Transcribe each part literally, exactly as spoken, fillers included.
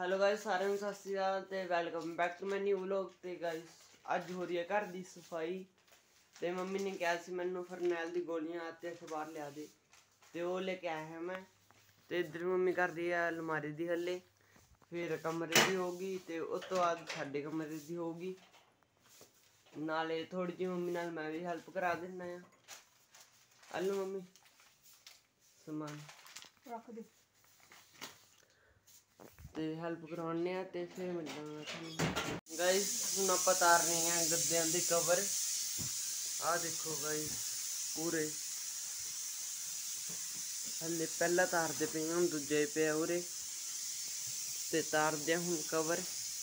Hello guys सारे ਨੂੰ ਸਤਿ ਸ਼੍ਰੀ ਅਕਾਲ ਤੇ welcome back to my new vlog. ਤੇ ਗਾइस ਅੱਜ ਹੋ ਰਹੀ ਹੈ ਘਰ ਦੀ ਸਫਾਈ ਤੇ ਮੰਮੀ ਨੇ ਕਿਹਾ ਸੀ ਮੈਨੂੰ ਫਰਨੈਲ ਦੀ ਗੋਲੀਆਂ ਤੇ ਅਖਬਾਰ ਲਿਆ ਦੇ ਤੇ ਉਹ ਲੈ ਕੇ ਆਇਆ ਹਾਂ ਮੈਂ। ਤੇ ਇੱਧਰ ਮੰਮੀ ਕਰ ਰਹੀ ਹੈ ਅਲਮਾਰੀ ਦੀ ਹੱਲੇ, ਫਿਰ ਕਮਰੇ ਦੀ ਹੋਗੀ ਤੇ ਉਸ ਤੋਂ ਬਾਅਦ ਸਾਡੇ ਕਮਰੇ ਦੀ ਹੋਗੀ। ਨਾਲੇ ਥੋੜੀ ਜਿਹੀ ਮੰਮੀ ਨਾਲ ਮੈਂ ਵੀ ਹੈਲਪ ਕਰਾ ਦਿੰਦਾ ਆ। ਹਲੋ ਮੰਮੀ ਸਮਾਨ रख दे ਤੇ ਹੈਲਪ ਕਰਾਉਣੇ ਆ ਤੇ ਫਿਰ ਮਿਲਾਂਗਾ ਤੁਹਾਨੂੰ। ਗਾइस ਹੁਣ ਆਪਾਂ ਤਾਰ ਰਹੇ ਹਾਂ ਗੱਦਿਆਂ ਦੇ ਕਵਰ। ਆ ਦੇਖੋ ਗਾइस ਪੂਰੇ ਹਲੇ ਪਹਿਲਾ ਤਾਰਦੇ ਪਏ ਹੁਣ ਦੂਜੇ ਪਿਆ ਉਰੇ ਤੇ ਤਾਰਦੇ ਹੁਣ कवर।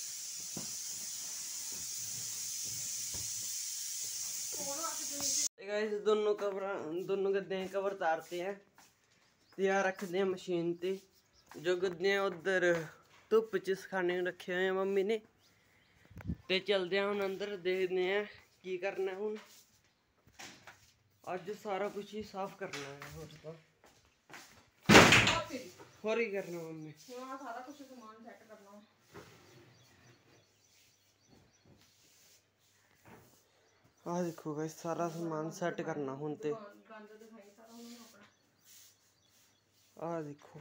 गाइस दोनों कवर दोनों गद्दे कवर तारते हैं तैयार रखते हैं मशीन पे। जो गद्दे उधर धुप च सखाने रखे हुए हैं मम्मी ने। ते चलते हैं हम अंदर देखते हैं की करना है। हुन अज सारा कुछ ही साफ करना है और तो और ही करना मम्मी। हां सारा कुछ सामान सेट करना है। आ देखो गाइस सारा सामान सेट करना हुन ते गंद दिखाई सारा उन्होंने अपना। आ देखो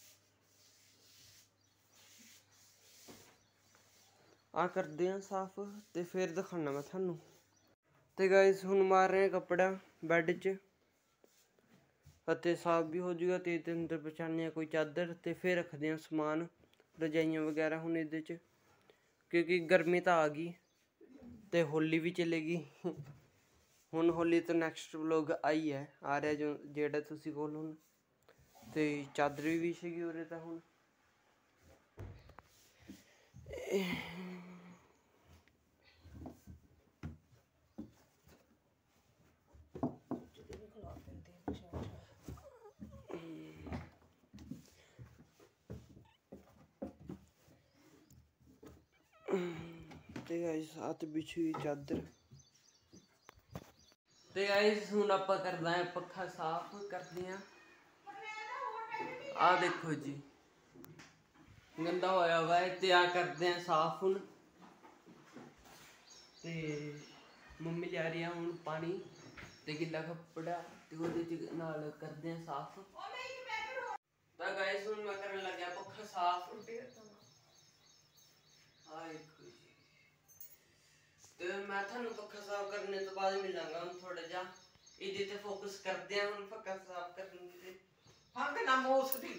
आ कर दे साफ ते फिर दिखाना मैं थानू। ते गाइस हुन मार रहे हैं कपड़ा बैड च अते साफ भी हो जाएगा ते अंदर बछाने कोई चादर ते फिर रखते हैं समान रजाइयां वगैरह हुन इहदे च क्योंकि गर्मी तो आ गई ते होली भी चलेगी। हुन होली तो नैक्सट व्लॉग आई है आ रहा जो जेड़ा तुसी कोल हुन ते चादर भी विछेगी उरे ता हुन। ते गाइस हाथ बिछी हुई चादर। ते गाइस हुन आपां करना है पक्खा साफ करते हैं। आ देखो जी गंदा होया हुआ है ते आ करते हैं साफ हुन। ते मम्मी ले रही है हुन पानी ते गिल्ला कपड़ा ते ओदे च नाल करते हैं साफ। ता गाइस हुन मैं करन लगा पक्खा साफ। आ देखो जी ते मैं थानू पक्खा साफ करने तो बाद मिलांगा हम थोड़ा जा इधर ते फोकस करते हैं हम पक्खा साफ करने ते। हां के नाम उसदी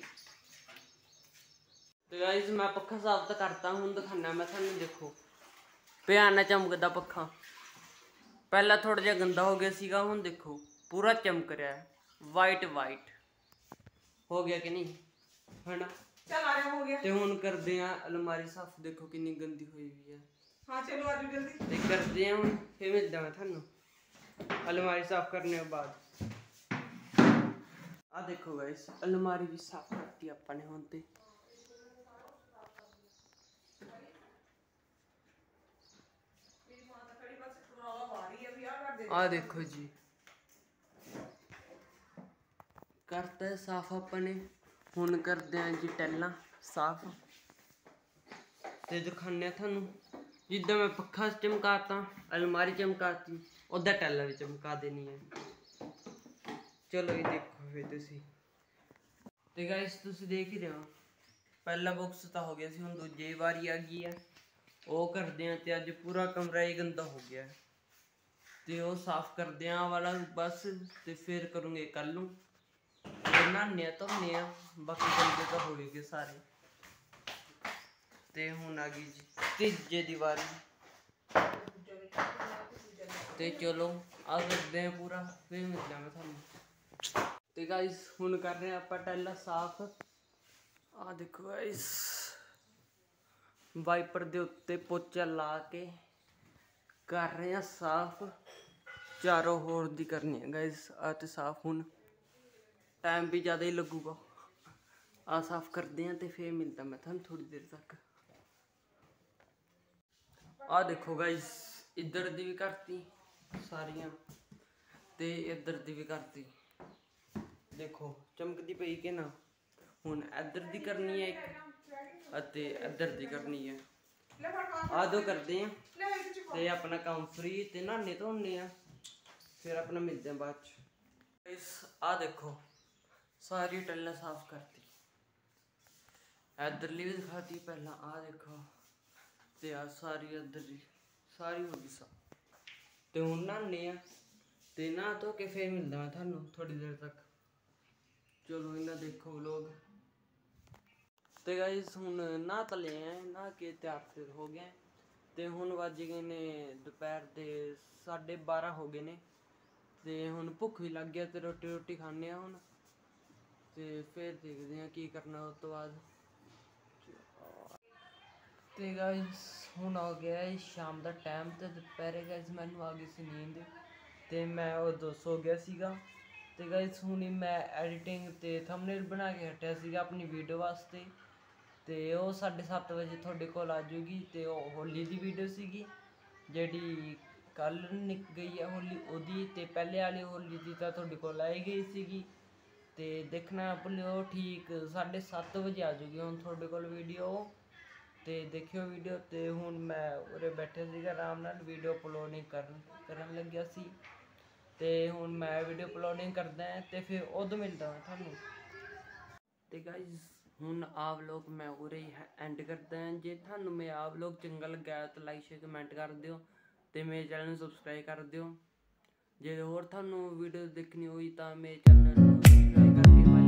तो गाइस मैं पक्खा साफ तो करता हूं दिखाना मैं थानू। देखो प्याना चमकदा पक्खा पहला थोड़ा जिहा गंदा हो गया सीगा हुन देखो पूरा चमक रहा है वाइट वाइट हो गया कि नहीं है ना। चल आ रहा हो गया ते हुन करदे हैं अलमारी साफ। देखो कितनी गंदी हुई हुई है। हां चलो आ जाओ जल्दी ते करदे हैं हुन फिर मिलदा मैं थानू अलमारी साफ करने के बाद। आ देखो गाइस अलमारी भी साफ करती अपन ने हुन ते। आ देखो जी करता है साफ अपने। हुन करते हैं जी टैलां साफ ते दिखाने थानू जिद्दां मैं पक्खा चमकाता अलमारी चमकाती उद्दां टैलां भी चमका देनी है। चलो ये देखो फिर तुसी ते गाइस तुसी देख ही रहे हो पहला बॉक्स तो हो गया सी हुन दूजी बारी आ गई है। वो करदे हैं ते अज पूरा कमरा ही गंदा हो गया है ते वो साफ करदे हैं वाला बस ते फिर करूँगे कल नूं नहाने धोने बाकी गंदे तो हो गए सारे। ते हुन आ गई जी तीजे दी बारी ते चलो आ करदे हैं पूरा फिर मिलदा मैं थानू। ते गाइस हुन कर रहे हैं आपां टैलां साफ। आ देखो गाइस वाइपर दे उत्ते पोचा ला के कर रहे हैं साफ। चारों होर दी करनी है गाइस आ ते साफ हुन टाइम भी ज़्यादा ही लगूगा। आ साफ करते हैं तो फिर मिलता मैं थानू थोड़ी देर तक। आ देखो गाइस इधर दी भी करती सारियां ते इधर दी भी करती। देखो चमकदी पई के ना। हुन इधर दी करनी है एक ਅਤੇ ਇੱਧਰ ਦੀ ਕਰਨੀ ਹੈ। ਲੈ ਫੜ ਖਾ ਆ ਦੋ ਕਰਦੇ ਆ ਲੈ ਇਹਦੇ ਚ ਪਾ। ਤੇ ਆਪਣਾ ਕੰਮ ਫ੍ਰੀ ਤੇ ਨਹਾਣੇ ਧੋਣੇ ਆ, ਫਿਰ ਆਪਣਾ ਮਿਲਦੇ ਆ ਬਾਅਦ ਚ। ਇਸ ਆ ਦੇਖੋ ਸਾਰੀ ਟੱਲਾਂ ਸਾਫ਼ ਕਰਤੀ, ਇੱਧਰਲੀ ਵੀ ਦਿਖਾਤੀ ਪਹਿਲਾਂ, ਆ ਦੇਖੋ ਤੇ ਆ ਸਾਰੀ ਇੱਧਰਲੀ ਸਾਰੀ ਹੋ ਗਈ ਸਾਫ਼। ਤੇ ਹੁਣ ਨਹਾਣੇ ਆ ਤੇ ਨਹਾ ਧੋ ਕੇ ਫਿਰ ਮਿਲਦਾ ਮੈਂ ਤੁਹਾਨੂੰ ਥੋੜੀ ਦੇਰ ਤੱਕ। ਚਲੋ ਇਹਨਾਂ ਦੇਖੋ ਵਲੋਗ। ਤੇ ਗਾਇਸ ਹੁਣ ਨਹਾ ਤਾਂ ਲਿਆ ਹੈ, ਨਹਾ ਕੇ ਤਿਆਰ ਤਿਰ ਹੋ ਗਏ ਤੇ ਹੁਣ ਵੱਜ ਗਏ ਨੇ ਦੁਪਹਿਰ ਦੇ ਸਾਢੇ ਬਾਰਾਂ ਹੋ ਗਏ ਨੇ ਤੇ ਹੁਣ ਭੁੱਖ ਵੀ ਲੱਗ ਗਿਆ ਤੇ ਰੋਟੀ ਰੋਟੀ ਖਾਂਦੇ ਆ ਹੁਣ ਤੇ ਫਿਰ ਦੇਖਦੇ ਆ ਕੀ ਕਰਨਾ ਉਸ ਤੋਂ ਬਾਅਦ। ਤੇ ਗਾਇਸ ਹੁਣ ਆ ਗਿਆ ਹੈ ਸ਼ਾਮ ਦਾ ਟਾਈਮ ਤੇ ਦੁਪਹਿਰੇ ਗਾਇਸ ਮੈਨੂੰ ਆ ਗਈ ਸੀ ਨੀਂਦ ਤੇ ਮੈਂ ਉਦੋਂ ਸੋ ਗਿਆ ਸੀਗਾ। ਤੇ ਗਾਇਸ ਹੁਣ ਮੈਂ ਐਡੀਟਿੰਗ ਤੇ ਥੰਬਨੇਲ ਬਣਾ ਕੇ ਹਟਿਆ ਸੀਗਾ ਆਪਣੀ ਵੀਡੀਓ ਵਾਸਤੇ ਤੇ ਉਹ ਸਾਢੇ ਸੱਤ ਵਜੇ ਤੁਹਾਡੇ ਕੋਲ ਆ ਜੂਗੀ। ਤੇ ਉਹ ਹੋਲੀ ਦੀ ਵੀਡੀਓ ਸੀਗੀ ਜਿਹੜੀ ਕੱਲ੍ਹ ਨਿਕ ਗਈ ਹੈ ਹੋਲੀ ਉਹਦੀ, ਤੇ ਪਹਿਲੇ ਵਾਲੀ ਹੋਲੀ ਦੀ ਤਾਂ ਤੁਹਾਡੇ ਕੋਲ ਆਈ ਗਈ ਸੀਗੀ ਤੇ ਦੇਖਣਾ ਨਾ ਭੁੱਲਿਓ। ਠੀਕ ਸਾਢੇ ਸੱਤ ਵਜੇ ਆ ਜੂਗੀ ਹੁਣ ਤੁਹਾਡੇ ਕੋਲ ਵੀਡੀਓ ਤੇ ਦੇਖਿਓ ਵੀਡੀਓ। ਤੇ ਹੁਣ ਮੈਂ ਉਰੇ ਬੈਠੇ ਸੀਗਾ ਆਰਾਮ ਨਾਲ ਵੀਡੀਓ ਅਪਲੋਡਿੰਗ ਕਰਨ ਕਰਨ ਲੱਗਿਆ ਸੀ ਤੇ ਹੁਣ ਮੈਂ ਵੀਡੀਓ ਅਪਲੋਡਿੰਗ ਕਰਦਾ ਤੇ ਫਿਰ ਉਦੋਂ ਮਿਲਦਾ ਮੈਂ ਤੁਹਾਨੂੰ। ਤੇ ਗਾਇਜ਼ ਹੁਣ ਆ ਵਲੋਗ ਮੈਂ ਉਰੇ ਹੀ ਐਂਡ ਕਰਦਾ। ਜੇ ਤੁਹਾਨੂੰ ਮੇਰਾ ਆ ਵਲੋਗ ਚੰਗਾ ਲੱਗਾ ਤਾਂ ਲਾਈਕ ਸ਼ੇਅਰ ਕਮੈਂਟ ਕਰ ਦਿਓ ਤੇ ਮੇਰੇ ਚੈਨਲ ਨੂੰ ਸਬਸਕ੍ਰਾਈਬ ਕਰ ਦਿਓ। ਜੇ ਹੋਰ ਤੁਹਾਨੂੰ ਵੀਡੀਓ ਦੇਖਣੀ ਹੋਈ ਤਾਂ ਮੇਰੇ ਚੈਨਲ ਨੂੰ ਸਬਸਕ੍ਰਾਈਬ ਕਰਕੇ